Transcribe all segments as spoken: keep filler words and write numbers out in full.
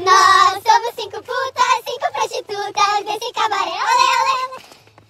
Nós somos cinco putas, cinco prostitutas desse cabaré. Olê, olê, olê.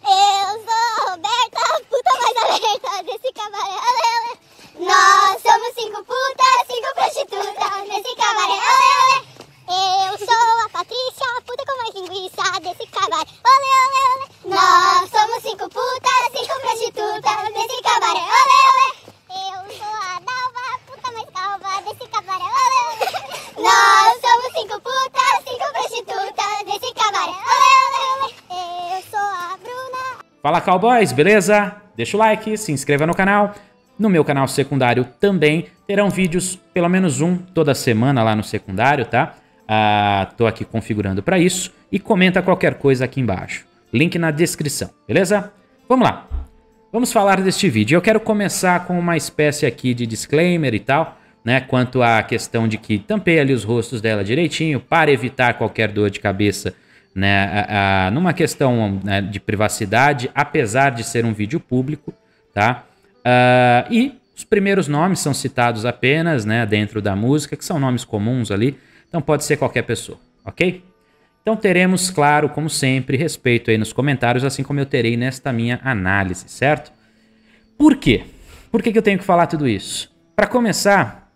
Eu sou a Roberta, puta mais alerta desse cabaré. Olê, olê. Nós somos cinco putas, cinco prostitutas desse cabaré. Olê, olê. Eu sou a Patrícia, a puta com mais linguiça desse cabaré. Olê, olê, olê. Nós somos cinco putas, cinco prostitutas desse cabaré. Olê, olê. Eu sou a Dalva, a puta mais calva desse cabaré. Olê, olê. Nós somos cinco putas, cinco prostitutas desse cabaré. Olê, olê, olê. Eu sou a Bruna. Fala, cowboys, beleza? Deixa o like, se inscreva no canal. No meu canal secundário também terão vídeos, pelo menos um, toda semana lá no secundário, tá? Ah, tô aqui configurando para isso. E comenta qualquer coisa aqui embaixo. Link na descrição, beleza? Vamos lá. Vamos falar deste vídeo. Eu quero começar com uma espécie aqui de disclaimer e tal, né? Quanto à questão de que tampei ali os rostos dela direitinho para evitar qualquer dor de cabeça, né? Ah, ah, numa questão, né, de privacidade, apesar de ser um vídeo público, tá? Ah, e os primeiros nomes são citados apenas, né, dentro da música, que são nomes comuns ali. Então pode ser qualquer pessoa, ok? Então teremos, claro, como sempre, respeito aí nos comentários, assim como eu terei nesta minha análise, certo? Por quê? Por que que eu tenho que falar tudo isso? Para começar,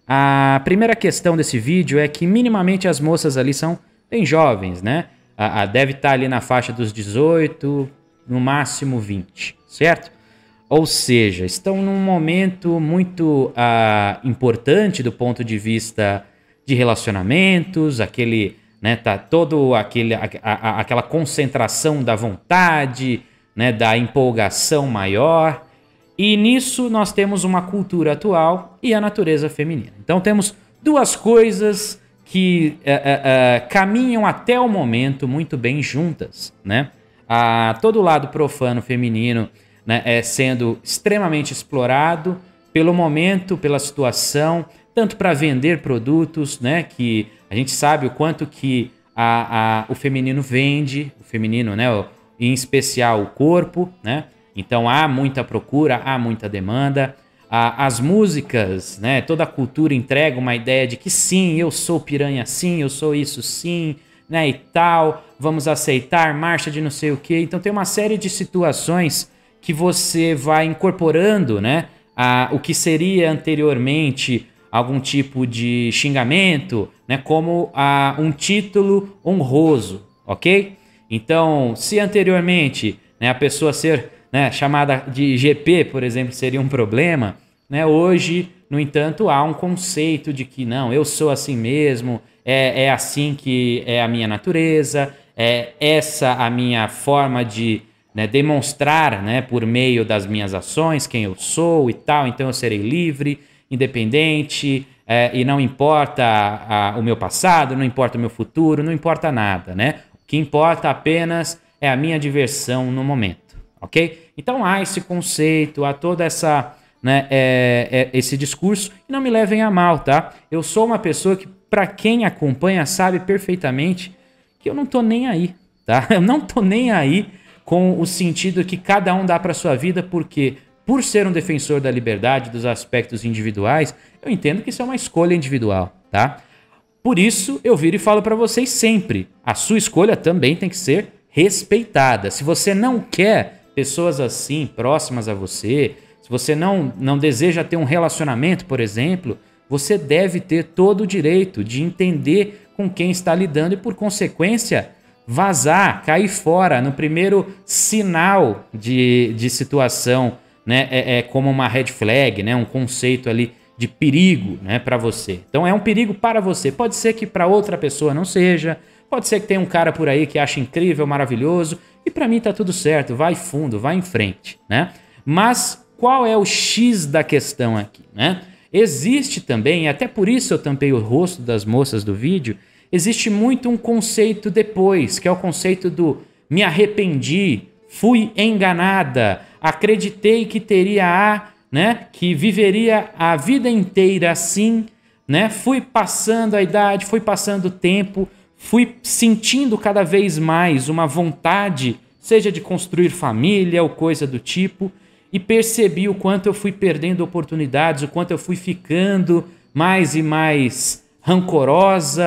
a primeira questão desse vídeo é que minimamente as moças ali são bem jovens, né? A, a deve estar ali na faixa dos dezoito, no máximo vinte, certo? Ou seja, estão num momento muito uh, importante do ponto de vista de relacionamentos, aquele, né, tá todo aquele, a, a, aquela concentração da vontade, né, da empolgação maior. E nisso nós temos uma cultura atual e a natureza feminina. Então temos duas coisas que uh, uh, uh, caminham até o momento muito bem juntas, né? A, todo o lado profano feminino, né, é sendo extremamente explorado pelo momento, pela situação, tanto para vender produtos, né, que a gente sabe o quanto que a, a, o feminino vende, o feminino, né, em especial o corpo, né? Então há muita procura, há muita demanda. A, as músicas, né, toda a cultura entrega uma ideia de que sim, eu sou piranha sim, eu sou isso sim, né, e tal, vamos aceitar, marcha de não sei o quê. Então tem uma série de situações que você vai incorporando, né, a, o que seria anteriormente algum tipo de xingamento, né, como a, um título honroso, ok? Então, se anteriormente, né, a pessoa ser, né, chamada de G P, por exemplo, seria um problema, né, hoje, no entanto, há um conceito de que não, eu sou assim mesmo, é, é assim que é a minha natureza, é essa a minha forma de, né, demonstrar, né, por meio das minhas ações quem eu sou e tal, então eu serei livre, independente, é, e não importa a, a, o meu passado, não importa o meu futuro, não importa nada, né? O que importa apenas é a minha diversão no momento, ok? Então há esse conceito, há toda essa, né, é, é, esse discurso, e não me levem a mal, tá? Eu sou uma pessoa que, para quem acompanha, sabe perfeitamente que eu não tô nem aí, tá? Eu não tô nem aí com o sentido que cada um dá para sua vida, porque por ser um defensor da liberdade, dos aspectos individuais, eu entendo que isso é uma escolha individual, tá? Por isso, eu viro e falo para vocês sempre, a sua escolha também tem que ser respeitada. Se você não quer pessoas assim, próximas a você, se você não, não deseja ter um relacionamento, por exemplo, você deve ter todo o direito de entender com quem está lidando e, por consequência, vazar, cair fora no primeiro sinal de, de situação, né, é, é como uma red flag, né, um conceito ali de perigo, né, para você. Então é um perigo para você. Pode ser que para outra pessoa não seja, pode ser que tenha um cara por aí que acha incrível, maravilhoso, e para mim tá tudo certo, vai fundo, vai em frente, né? Mas qual é o X da questão aqui, né? Existe também, e até por isso eu tampei o rosto das moças do vídeo, existe muito um conceito depois, que é o conceito do me arrependi, fui enganada, acreditei que teria a, né, que viveria a vida inteira assim, né? Fui passando a idade, fui passando o tempo, fui sentindo cada vez mais uma vontade, seja de construir família ou coisa do tipo, e percebi o quanto eu fui perdendo oportunidades, o quanto eu fui ficando mais e mais rancorosa,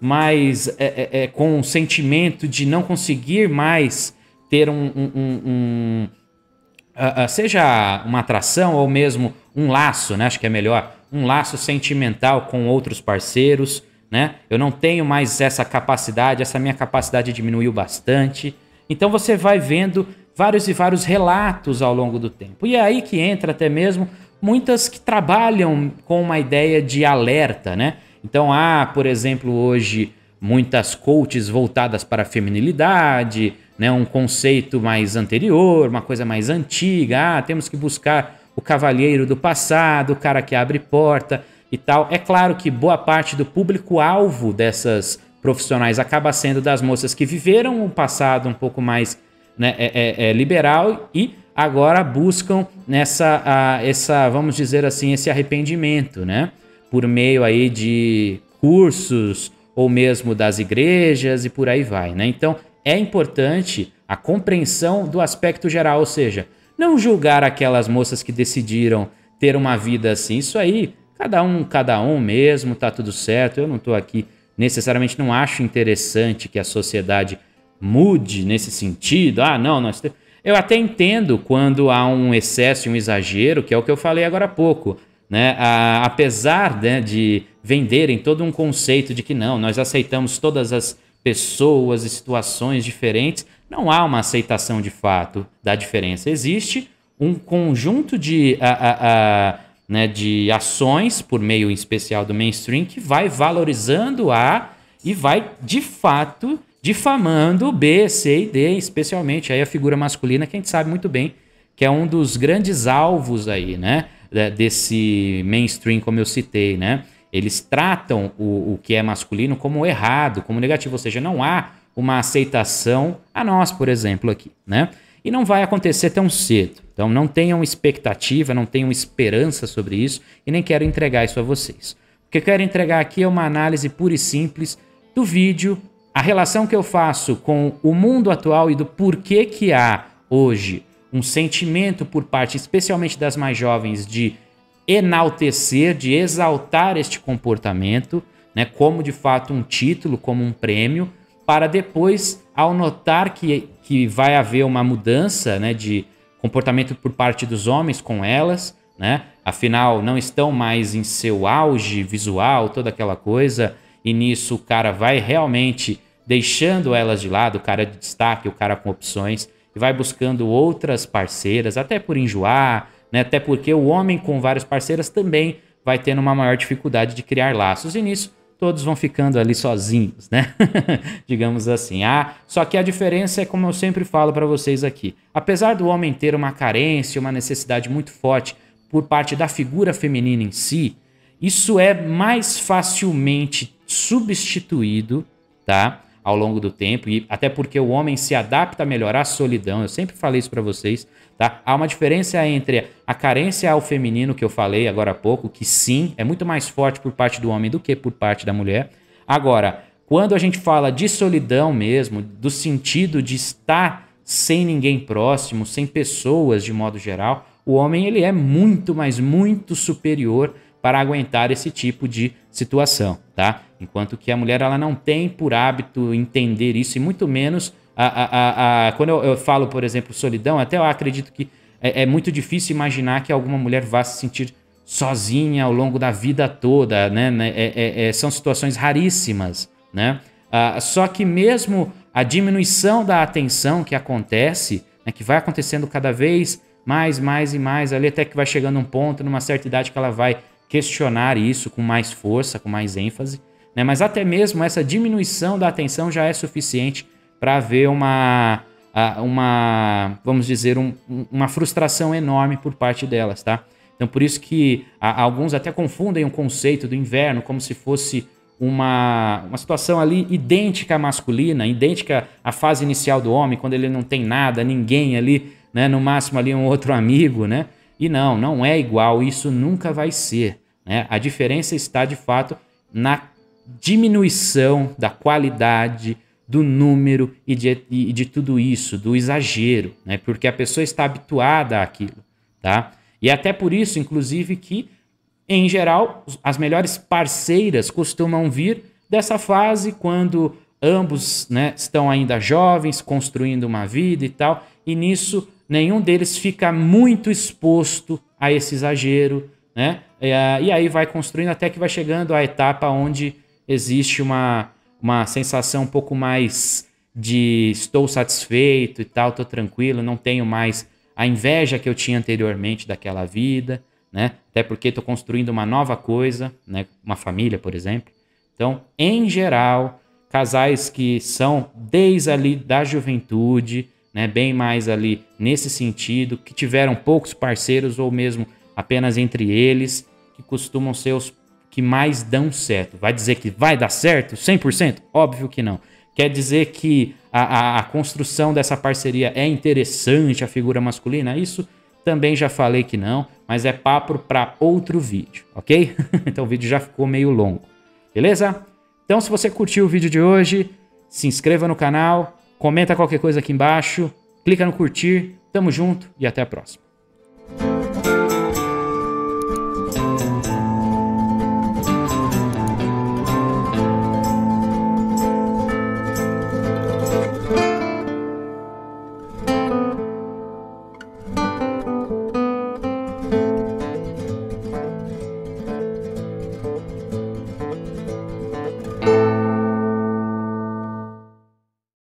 mais é, é, é, com um sentimento de não conseguir mais ter um, um, um, um uh, uh, seja uma atração ou mesmo um laço, né? Acho que é melhor, um laço sentimental com outros parceiros, né? Eu não tenho mais essa capacidade, essa minha capacidade diminuiu bastante. Então você vai vendo vários e vários relatos ao longo do tempo. E é aí que entra até mesmo muitas que trabalham com uma ideia de alerta, né? Então há, por exemplo, hoje muitas coaches voltadas para a feminilidade, né? Um conceito mais anterior, uma coisa mais antiga. Ah, temos que buscar o cavalheiro do passado, o cara que abre porta e tal. É claro que boa parte do público-alvo dessas profissionais acaba sendo das moças que viveram um passado um pouco mais, né, é, é, é liberal e agora buscam nessa, a, essa, vamos dizer assim, esse arrependimento, né? Por meio aí de cursos ou mesmo das igrejas e por aí vai, né? Então é importante a compreensão do aspecto geral, ou seja, não julgar aquelas moças que decidiram ter uma vida assim. Isso aí, cada um, cada um mesmo, tá tudo certo. Eu não tô aqui necessariamente, não acho interessante que a sociedade mude nesse sentido. Ah, não, nós temos... Eu até entendo quando há um excesso, um exagero, que é o que eu falei agora há pouco, né? A, apesar, né, de venderem todo um conceito de que não, nós aceitamos todas as pessoas e situações diferentes, não há uma aceitação de fato da diferença. Existe um conjunto de, a, a, a, né, de ações, por meio em especial do mainstream, que vai valorizando A e vai, de fato, difamando B, C e D, especialmente aí a figura masculina, que a gente sabe muito bem que é um dos grandes alvos aí, né, desse mainstream, como eu citei, né? Eles tratam o, o que é masculino como errado, como negativo, ou seja, não há uma aceitação a nós, por exemplo, aqui, né? E não vai acontecer tão cedo. Então não tenham expectativa, não tenham esperança sobre isso e nem quero entregar isso a vocês. O que eu quero entregar aqui é uma análise pura e simples do vídeo, a relação que eu faço com o mundo atual e do porquê que há hoje um sentimento por parte, especialmente das mais jovens, de enaltecer, de exaltar este comportamento, né, como de fato um título, como um prêmio, para depois, ao notar que, que vai haver uma mudança, né, de comportamento por parte dos homens com elas, né, afinal não estão mais em seu auge visual, toda aquela coisa, e nisso o cara vai realmente deixando elas de lado, o cara de destaque, o cara com opções, e vai buscando outras parceiras, até por enjoar, né? Até porque o homem com várias parceiras também vai tendo uma maior dificuldade de criar laços, e nisso todos vão ficando ali sozinhos, né? Digamos assim. Ah, só que a diferença é, como eu sempre falo para vocês aqui, apesar do homem ter uma carência, uma necessidade muito forte por parte da figura feminina em si, isso é mais facilmente substituído, tá? Ao longo do tempo, e até porque o homem se adapta melhor à solidão, eu sempre falei isso para vocês, tá? Há uma diferença entre a carência ao feminino, que eu falei agora há pouco, que sim, é muito mais forte por parte do homem do que por parte da mulher. Agora, quando a gente fala de solidão mesmo, do sentido de estar sem ninguém próximo, sem pessoas de modo geral, o homem ele é muito, mas muito superior para aguentar esse tipo de situação, tá? Enquanto que a mulher ela não tem por hábito entender isso, e muito menos a, a, a, a, quando eu, eu falo, por exemplo, solidão, até eu acredito que é, é muito difícil imaginar que alguma mulher vá se sentir sozinha ao longo da vida toda, né? É, é, é, são situações raríssimas, né? Ah, só que mesmo a diminuição da atenção que acontece, né, que vai acontecendo cada vez mais, mais e mais, ali até que vai chegando um ponto, numa certa idade, que ela vai questionar isso com mais força, com mais ênfase, né? Mas até mesmo essa diminuição da atenção já é suficiente para haver uma, uma, vamos dizer, um, uma frustração enorme por parte delas, tá? Então por isso que a, alguns até confundem o conceito do inverno como se fosse uma, uma situação ali idêntica à masculina, idêntica à fase inicial do homem, quando ele não tem nada, ninguém ali, né? No máximo ali um outro amigo, né? E não, não é igual, isso nunca vai ser, né? A diferença está, de fato, na diminuição da qualidade, do número e de, e de tudo isso, do exagero, né? Porque a pessoa está habituada àquilo, tá? E até por isso, inclusive, que, em geral, as melhores parceiras costumam vir dessa fase quando ambos, né, estão ainda jovens, construindo uma vida e tal, e nisso nenhum deles fica muito exposto a esse exagero, né? E aí vai construindo até que vai chegando à etapa onde existe uma, uma sensação um pouco mais de estou satisfeito e tal, estou tranquilo, não tenho mais a inveja que eu tinha anteriormente daquela vida, né? Até porque estou construindo uma nova coisa, né? Uma família, por exemplo. Então, em geral, casais que são desde ali da juventude, né? Bem mais ali nesse sentido, que tiveram poucos parceiros ou mesmo apenas entre eles, que costumam ser os que mais dão certo. Vai dizer que vai dar certo cem por cento? Óbvio que não. Quer dizer que a, a, a construção dessa parceria é interessante, a figura masculina? Isso também já falei que não, mas é papo para outro vídeo, ok? Então o vídeo já ficou meio longo, beleza? Então se você curtiu o vídeo de hoje, se inscreva no canal, comenta qualquer coisa aqui embaixo, clica no curtir, tamo junto e até a próxima.